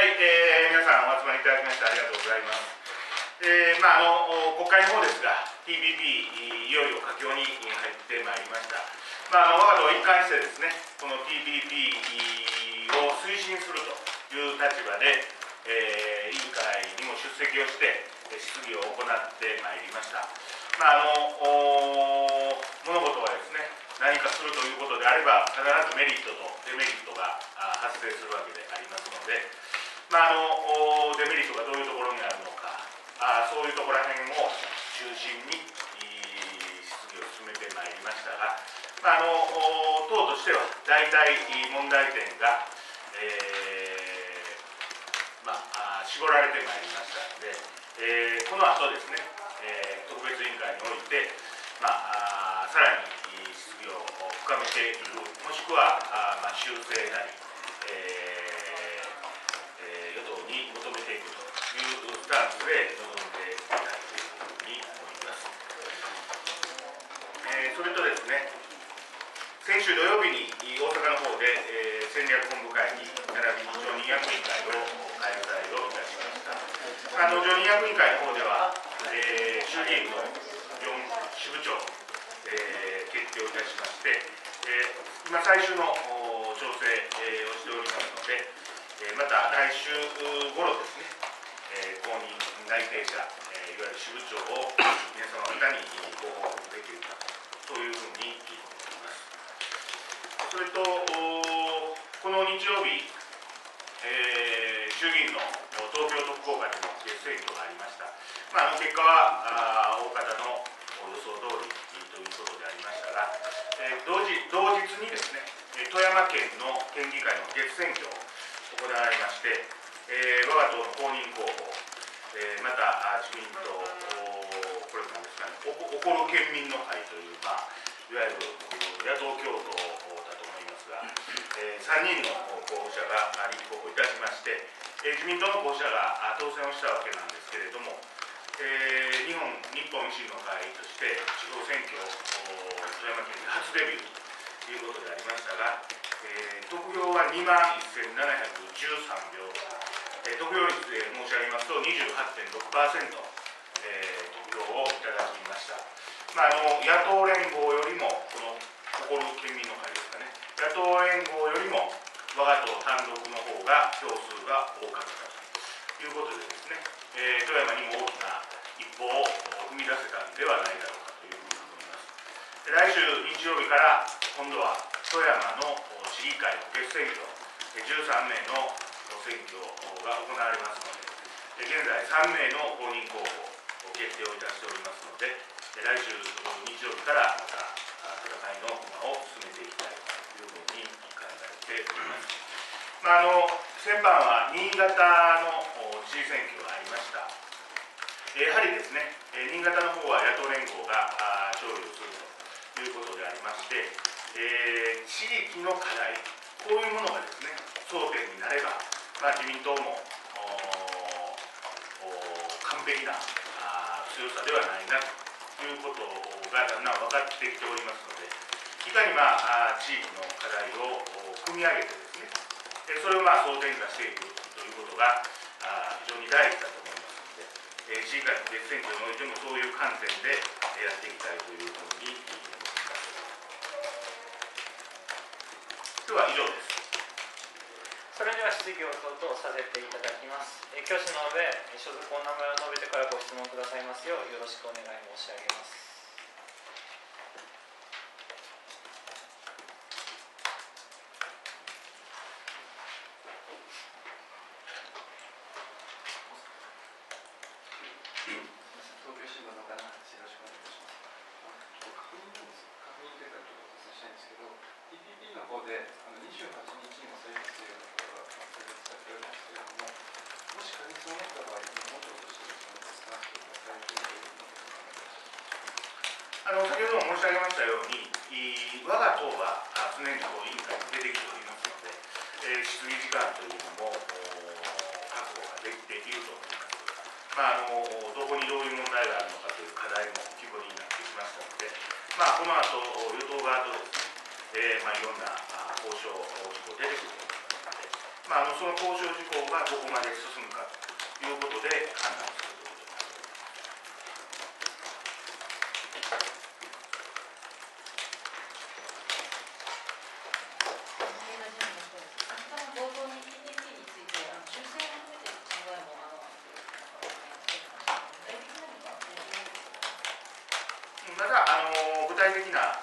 はい、皆さんお集まりいただきましてありがとうございます。国会の方ですが、TPP いよいよ佳境に入ってまいりました。我が党一貫してですね、この TPP を推進するという立場で、委員会にも出席をして質疑を行ってまいりました。物事はですね、何かするということであれば、必ずメリットとデメリットが発生するわけでありますので、デメリットがどういうところにあるのか、そういうところら辺を中心に質疑を進めてまいりましたが、党としては大体問題点が、絞られてまいりましたので、この後ですね、特別委員会において、さらに質疑を深めていく、もしくは修正なり、与党に求めていくというスタンスで臨んでいきたいというふうに思います。それとですね、先週土曜日に大阪の方で、戦略本部会議並びに常任役員会を開催をいたしました。常任役員会の方では、衆議院の4支部長、決定をいたしまして、今最終の調整をしておりますので、また来週頃ですね、公認内定者、いわゆる支部長を皆様方にご報告できるかというふうに思います。それと、この日曜日、衆議院の東京特効会の決選挙がありました。結果は大方の予想通りということでありましたが、同日にですね、富山県の県議会の決選挙を行われまして、我が党の公認候補、また自民党、これなんですかね、怒る県民の会という、いわゆる野党共闘だと思いますが、3人の候補者が立候補いたしまして、自民党の候補者が当選をしたわけなんですけれども、日本維新の会として地方選挙富山県で初デビューということでありましたが、得票は21,713票、得票率で申し上げますと 28.6%、得票をいただきました。野党連合よりも、この怒る県民の会ですかね、野党連合よりも我が党単独の方が票数が多かったということでですね、富山にも大きな一歩を踏み出せたんではないだろうかというふうに思います。来週日曜日から今度は富山の市議会の決選挙、13名の選挙が行われますので、現在3名の公認候補を決定をいたしておりますので、来週日曜日からまた戦いの駒を進めていきたいというふうに考えております。先般は新潟の知事選挙がありました。やはりですね、新潟の方は野党連合が勝利をするということでありまして、地域の課題、こういうものがですね、争点になれば、自民党も完璧な強さではないなということがだんだん分かってきておりますので、いかに地域の課題を組み上げてですね、それを争点化していくということが非常に大事だと思いますので、市議会の決選挙においてもそういう観点でやっていきたいというふうに思います。では以上です。 それでは質疑応答とさせていただきます。挙手の上、所属お名前を述べてからご質問くださいますようよろしくお願い申し上げます。 東京新聞の方よろしくお願いします。確認というかちょっとお伝えしたいんですけど、TPP の方で28日にも採決というところが採決されておりますけれども、もし可決を持った場合に本庁として決断してくださいという先ほども申し上げましたように、我が党は常に委員会に出てきておりますので、質疑時間というのも確保ができていると思います。どこにどういう問題があるのかという課題も浮き彫りになってきましたので、この後与党側とですね、いろんな交渉事項出てくると思いますので、 その交渉事項がどこまで進むかということで判断するということになります。まだ具体的な、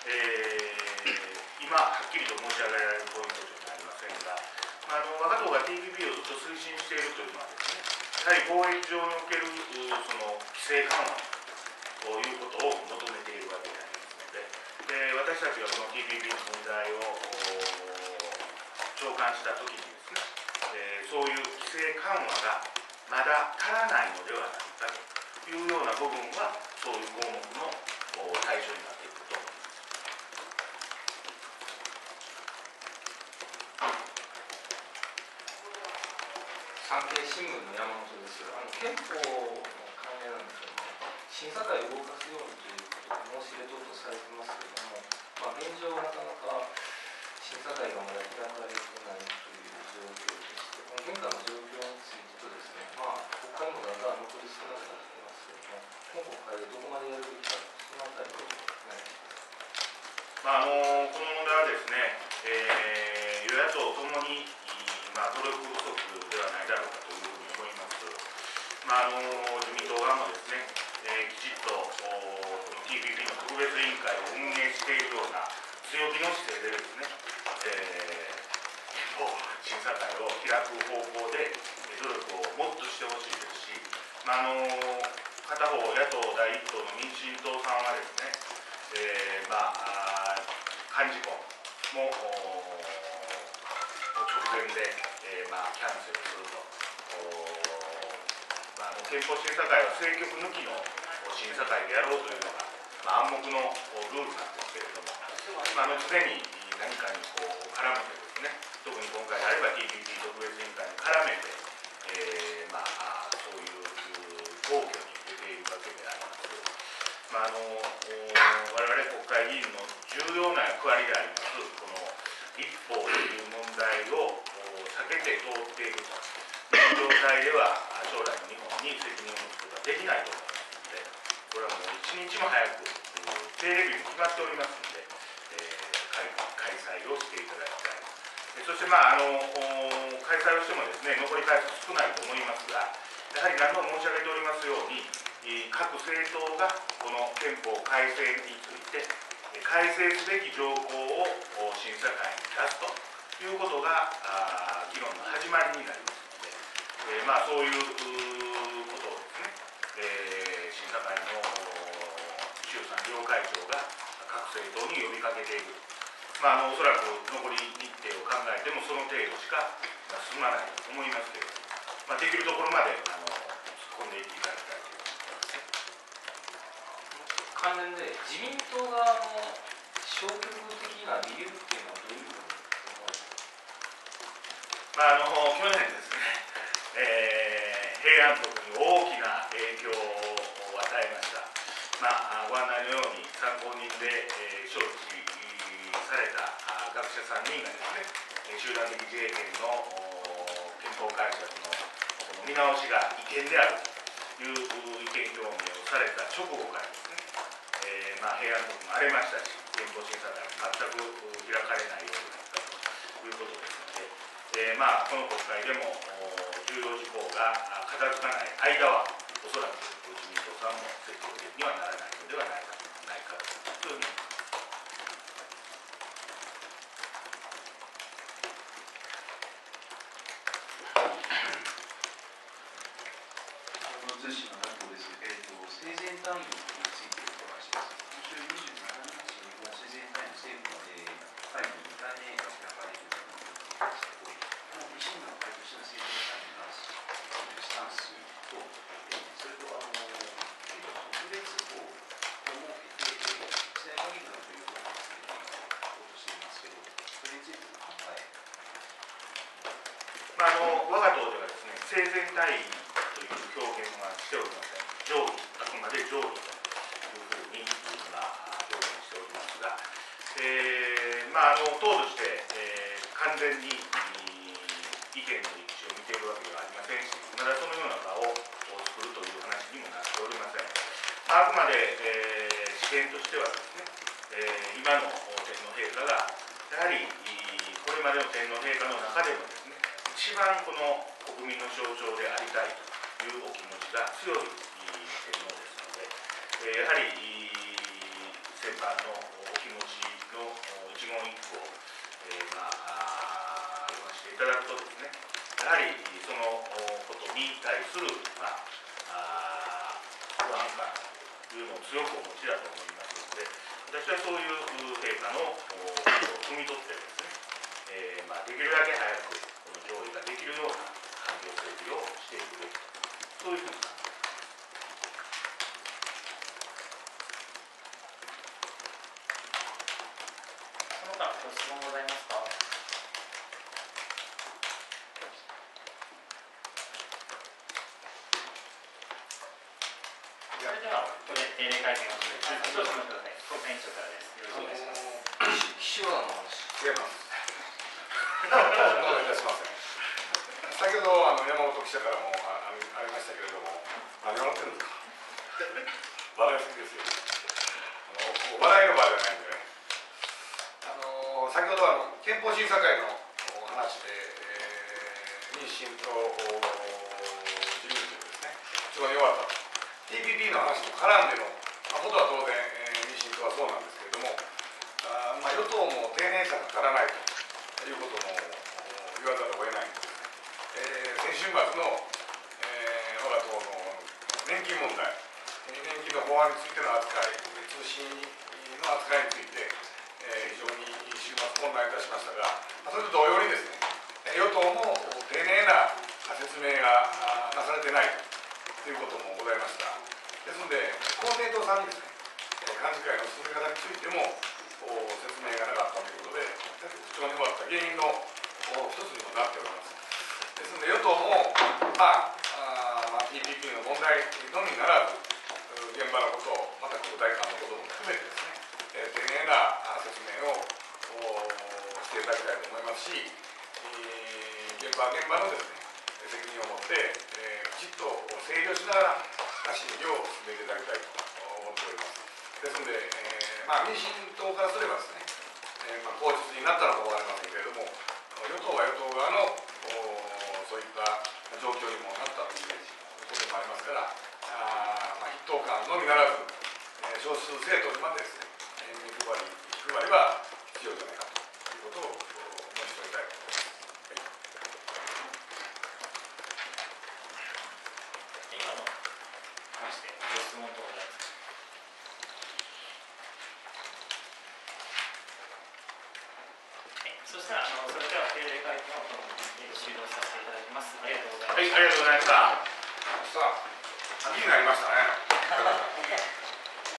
今はっきりと申し上げられるポイントというのはありませんが、我が党が TPP をずっと推進しているというのはですね、やはり貿易上におけるその規制緩和ということを求めているわけでありますので、私たちがこの TPP の問題を長官したときにですね、そういう規制緩和がまだ足らないのではないかというような部分は、そういう項目の対象になっていくと思います。 産経新聞の山本です。憲法の関連なんですけども、審査会を動かすようにということで申し入れ等々されてますけれども、現状なかなか審査会がまだ開かれてないという状況でして、この現下の状況についてとですね、国会もだんだん残り少なくなってきますけれども、今国会でどこまでやるべきか、そのあたりをお願いします。 この問題はですね、与野党ともに、努力不足ではないだろうかというふうに思います。自民党側もですね、きちっとこの TPP の特別委員会を運営しているような強気の姿勢でですね、審査会を開く方向で努力をもっとしてほしいですし、片方野党第一党の民進党さんはですね、幹事項も直前で、キャンセルすると、憲法審査会は政局抜きの審査会でやろうというのが、暗黙のルールなんですけれども、常に何かに絡めてですね、特に今回であれば TPP 特別委員会に絡めて、そういう暴挙に出ているわけであります。我々国会議員の重要な役割であります、この立法という問題を避けて通っているという状態では、将来の日本に責任を持つことはできないと思いますので、これはもう一日も早く、定例日も決まっておりますので、開催をしていただきたい。そして、開催をしてもですね、残り回数少ないと思いますが、やはり何度も申し上げておりますように、各政党がこの憲法改正について、改正すべき条項を審査会に出すということが議論の始まりになりますので、そういうことをですね、審査会の衆参両会長が各政党に呼びかけている。おそらく残り日程を考えてもその程度しか進まないと思いますけれども、できるところまで突っ込んでいっていただきたいという関連で自民党側の消極的な理由っていうのはどういうことですか。 去年ですね、平安徳に大きな影響を与えました。ご案内のように参考人で、招致された学者3人がですね、集団的自衛権の憲法改正のこの見直しが違憲であるという意見表明をされた直後からですね、平安徳も荒れましたし、憲法審査会も全く開かれないようになったということですので、この国会でも重要事項が片付かない間は、おそらく自民党さんも積極的にはならないのではないかというふうに思います。 通信の担当です。生前単位についてお伺いします。今週27日には生前単位の政府の会議2回目が開かれるということですけど、維新の会としての生前単位に関するスタンスと、それと特別法を設けて、時代限りのということを進めていこうとしていますけど、それについての考え。 我が党ではですね、生前退位という表現はしておりません。上位、あくまで上位というふうに表現しておりますが、党として、完全に意見の一致を見ているわけではありませんし、まだそのような場を作るという話にもなっておりません。あくまで、試験としてはですね、今の天皇陛下がやはりこれまでの天皇陛下の中でもですね、一番この国民の象徴でありたいというお気持ちが強い天皇ですので、やはり先般のお気持ちの一言一句を、読ませていただくとですね、やはりそのことに対する、不安感というのを強くお持ちだと思いますので、私はそういう陛下のことを汲み取ってですね、できるだけ早くこの上位ができるような環境整備をしていくべきと、そういうふうに考えています。 その他ご質問ございますか。それではこれ定例会見を始めます。少々お待ちください。国会委員長からです。よろしくお願いします。 岸和田の話違います。お願いいたします。先ほど山本記者からもありましたけれども、何笑ってるんですか。笑いすぎですよ。笑いの場合じゃないんでね。先ほど憲法審査会の話で、民進党自民党ですね、非常に弱かった。TPP の話も絡んでのことは当然、民進党はそうなんですけれども、与党も丁寧さが足らないということも言わざるを得ないんですね。先週末の、我が党の年金問題、年金の法案についての扱い、通信の扱いについて、非常に週末混乱いたしましたが、それと同様にですね、与党も丁寧な説明がなされてないということもございました。ですので、公明党さんにですね、幹事会の進め方についても説明がなかったということで、不調に終わった原因の一つにもなっております。ですので、与党も、TPP の問題のみならず、現場のこと、また国体間のことも含めてですね、丁寧な説明をしていただきたいと思いますし、現場のですね、責任を持って、きちっと整理をしながら審議を進めていただきたいと思っております。ですので、民進党からすればですね、口実になったのかもわかりませんけれども、与党は与党側のそういった状況にもなったということもありますから、筆頭間のみならず、少数政党にまでですね、気配りは必要じゃないかということを申し上げたいと思います。 今の話でご質問とございます。そしたらそれでは定例会見を終了させていただきます。ありがとうございました。 はい、ありがとうございました。さあ、秋になりましたね。